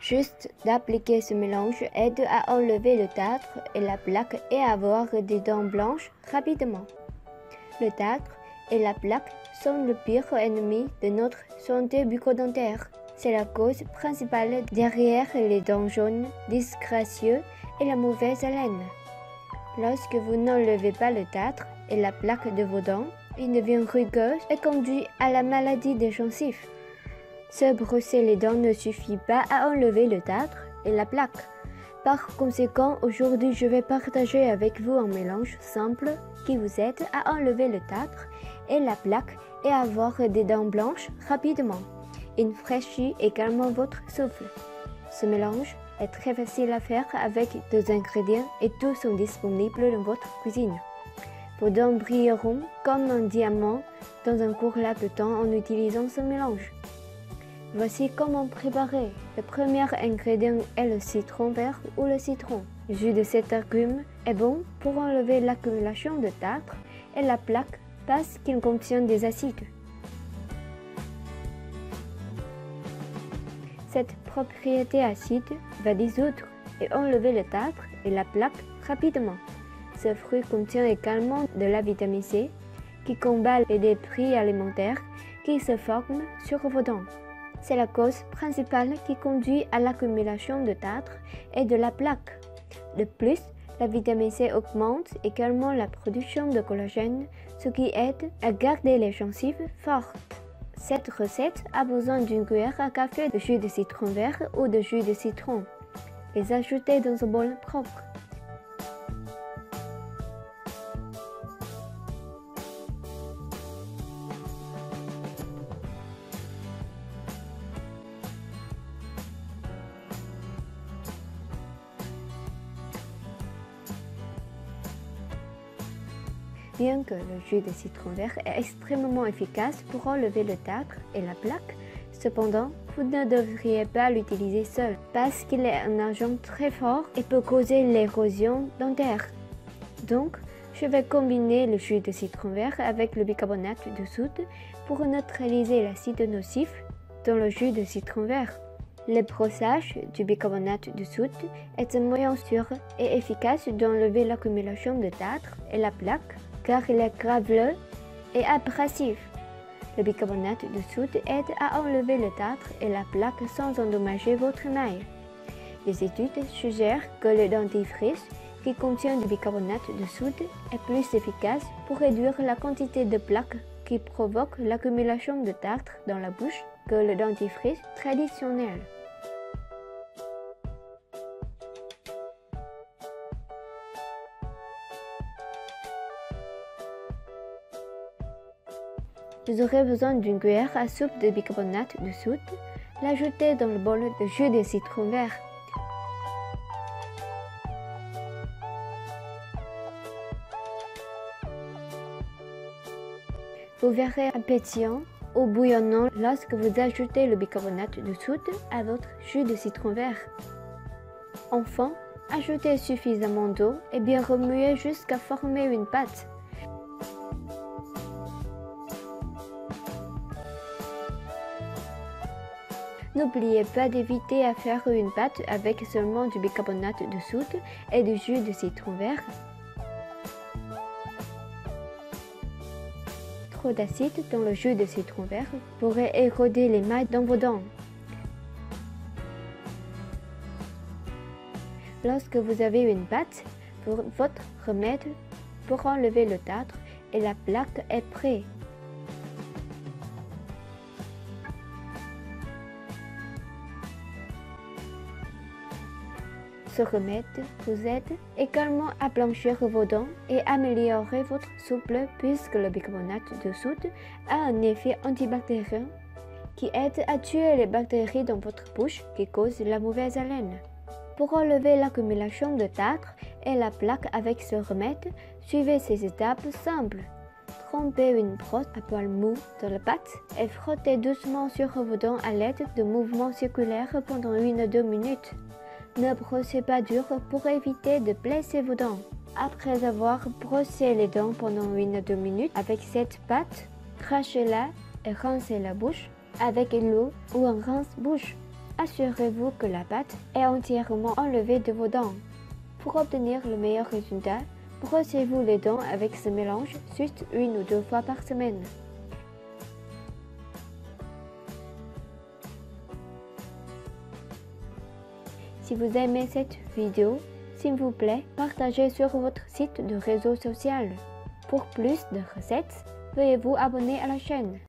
Juste d'appliquer ce mélange aide à enlever le tartre et la plaque et à avoir des dents blanches rapidement. Le tartre et la plaque sont le pire ennemi de notre santé bucco-dentaire. C'est la cause principale derrière les dents jaunes, disgracieux et la mauvaise haleine. Lorsque vous n'enlevez pas le tartre et la plaque de vos dents, ils deviennent rugueux et conduit à la maladie des gencives. Se brosser les dents ne suffit pas à enlever le tartre et la plaque. Par conséquent, aujourd'hui, je vais partager avec vous un mélange simple qui vous aide à enlever le tartre et la plaque et à avoir des dents blanches rapidement. Il fraîchit également votre souffle. Ce mélange est très facile à faire avec 2 ingrédients et tous sont disponibles dans votre cuisine. Vos dents brilleront comme un diamant dans un court laps de temps en utilisant ce mélange. Voici comment préparer. Le premier ingrédient est le citron vert ou le citron. Le jus de cet agrume est bon pour enlever l'accumulation de tartre et la plaque parce qu'il contient des acides. Cette propriété acide va dissoudre et enlever le tartre et la plaque rapidement. Ce fruit contient également de la vitamine C qui combat les débris alimentaires qui se forment sur vos dents. C'est la cause principale qui conduit à l'accumulation de tartre et de la plaque. De plus, la vitamine C augmente également la production de collagène, ce qui aide à garder les gencives fortes. Cette recette a besoin d'une cuillère à café de jus de citron vert ou de jus de citron. Les ajouter dans un bol propre. Bien que le jus de citron vert est extrêmement efficace pour enlever le tartre et la plaque, cependant, vous ne devriez pas l'utiliser seul parce qu'il est un agent très fort et peut causer l'érosion dentaire. Donc, je vais combiner le jus de citron vert avec le bicarbonate de soude pour neutraliser l'acide nocif dans le jus de citron vert. Le brossage du bicarbonate de soude est un moyen sûr et efficace d'enlever l'accumulation de tartre et la plaque car il est graveleux et abrasif. Le bicarbonate de soude aide à enlever le tartre et la plaque sans endommager votre émail. Les études suggèrent que le dentifrice qui contient du bicarbonate de soude est plus efficace pour réduire la quantité de plaques qui provoque l'accumulation de tartre dans la bouche que le dentifrice traditionnel. Vous aurez besoin d'une cuillère à soupe de bicarbonate de soude, l'ajouter dans le bol de jus de citron vert. Vous verrez pétillant ou bouillonnant lorsque vous ajoutez le bicarbonate de soude à votre jus de citron vert. Enfin, ajoutez suffisamment d'eau et bien remuer jusqu'à former une pâte. N'oubliez pas d'éviter à faire une pâte avec seulement du bicarbonate de soude et du jus de citron vert. Trop d'acide dans le jus de citron vert pourrait éroder l'émail dans vos dents. Lorsque vous avez une pâte, votre remède pour enlever le tartre et la plaque est prêt. Ce remède vous aide également à blanchir vos dents et améliorer votre souffle puisque le bicarbonate de soude a un effet antibactérien qui aide à tuer les bactéries dans votre bouche qui causent la mauvaise haleine. Pour enlever l'accumulation de tartre et la plaque avec ce remède, suivez ces étapes simples. Trempez une brosse à poil mou dans la pâte et frottez doucement sur vos dents à l'aide de mouvements circulaires pendant 1 à 2 minutes. Ne brossez pas dur pour éviter de blesser vos dents. Après avoir brossé les dents pendant 1 à 2 minutes avec cette pâte, crachez-la et rincez la bouche avec l'eau ou un rince-bouche. Assurez-vous que la pâte est entièrement enlevée de vos dents. Pour obtenir le meilleur résultat, brossez-vous les dents avec ce mélange juste 1 ou 2 fois par semaine. Si vous aimez cette vidéo, s'il vous plaît, partagez sur votre site de réseau social. Pour plus de recettes, veuillez vous abonner à la chaîne.